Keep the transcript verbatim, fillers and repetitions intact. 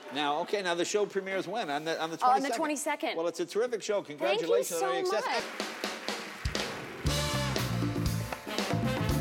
Now, okay, now the show premieres when? On the, on the twenty-second? Oh, on the twenty-second. Well, it's a terrific show. Congratulations. Thank you so on your success. much.